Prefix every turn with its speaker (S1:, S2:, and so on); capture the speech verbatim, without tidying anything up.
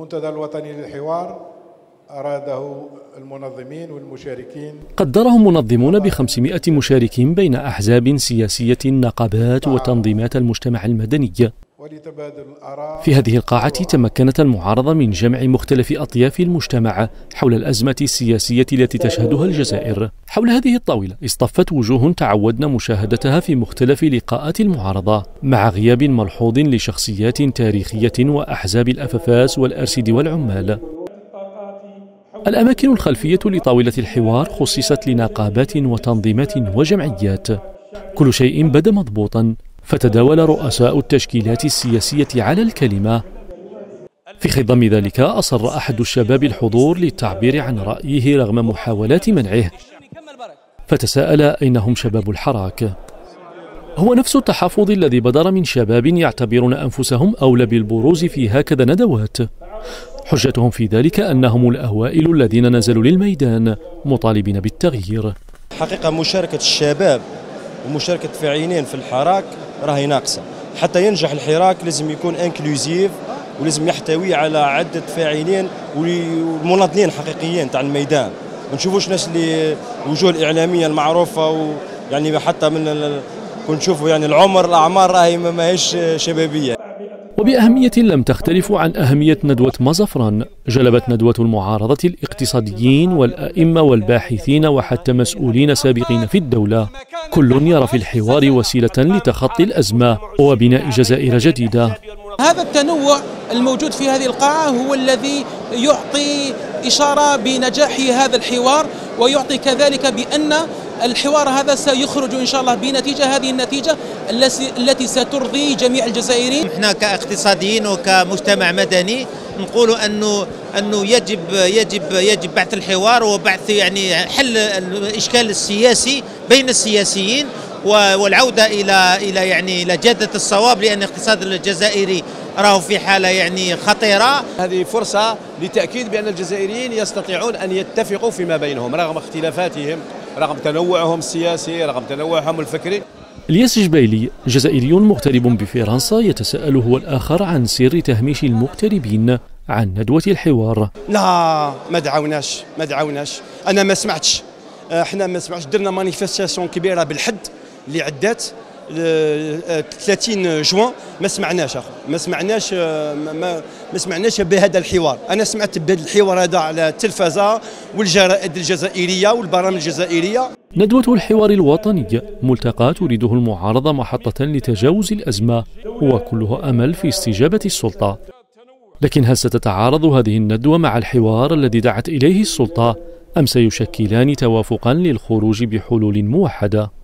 S1: المنتدى الوطني للحوار أراده المنظمين والمشاركين
S2: قدرهم منظمون بخمسمائة مشاركين بين أحزاب سياسية، نقابات وتنظيمات المجتمع المدني. في هذه القاعة تمكنت المعارضة من جمع مختلف أطياف المجتمع حول الأزمة السياسية التي تشهدها الجزائر. حول هذه الطاولة اصطفت وجوه تعودنا مشاهدتها في مختلف لقاءات المعارضة، مع غياب ملحوظ لشخصيات تاريخية وأحزاب الأففاس والأرسد والعمال. الأماكن الخلفية لطاولة الحوار خصصت لنقابات وتنظيمات وجمعيات. كل شيء بدا مضبوطا، فتداول رؤساء التشكيلات السياسية على الكلمة. في خضم ذلك أصر أحد الشباب الحضور للتعبير عن رأيه رغم محاولات منعه، فتساءل أين هم شباب الحراك؟ هو نفس التحفظ الذي بدر من شباب يعتبرون أنفسهم أولى بالبروز في هكذا ندوات. حجتهم في ذلك أنهم الأوائل الذين نزلوا للميدان مطالبين بالتغيير.
S3: حقيقة مشاركة الشباب ومشاركة فاعلين في الحراك راهي ناقصة. حتى ينجح الحراك لازم يكون انكلوزيف ولازم يحتوي على عدة فاعلين ومناضلين حقيقيين تاع الميدان. ما نشوفوش ناس اللي الوجوه الإعلامية المعروفة ويعني حتى من كنت نشوفوا يعني العمر الأعمار راهي ما هيش شبابية.
S2: وبأهمية لم تختلف عن أهمية ندوة مظفران، جلبت ندوة المعارضة الاقتصاديين والأئمة والباحثين وحتى مسؤولين سابقين في الدولة، كل يرى في الحوار وسيلة لتخطي الأزمة وبناء جزائر جديدة.
S4: هذا التنوع الموجود في هذه القاعة هو الذي يعطي إشارة بنجاح هذا الحوار، ويعطي كذلك بأن الحوار هذا سيخرج إن شاء الله بنتيجة، هذه النتيجة التي سترضي جميع الجزائريين.
S5: احنا كاقتصاديين وكمجتمع مدني نقول انه انه يجب يجب يجب بعث الحوار وبعث يعني حل الاشكال السياسي بين السياسيين والعودة الى الى يعني الى جادة الصواب، لان الاقتصاد الجزائري راه في حالة يعني خطيرة.
S6: هذه فرصة لتأكيد بأن الجزائريين يستطيعون أن يتفقوا فيما بينهم رغم اختلافاتهم، رغم تنوعهم السياسي، رغم تنوعهم الفكري.
S2: الياس جبيلي جزائري مغترب بفرنسا يتساءل هو الآخر عن سر تهميش المغتربين عن ندوة الحوار.
S7: لا ما دعوناش ما دعوناش أنا ما سمعتش، احنا ما سمعتش. درنا مانيفستاسيون كبيرة بالحد اللي عدات ثلاثين جوان، ما سمعناش اخو ما سمعناش ما, ما سمعناش بهذا الحوار. انا سمعت بهذا الحوار هذا على التلفزه والجرائد الجزائريه والبرامج الجزائريه.
S2: ندوة الحوار الوطني ملتقى تريده المعارضة محطة لتجاوز الأزمة، وكلها أمل في استجابة السلطة. لكن هل ستتعارض هذه الندوة مع الحوار الذي دعت إليه السلطة، أم سيشكلان توافقا للخروج بحلول موحدة؟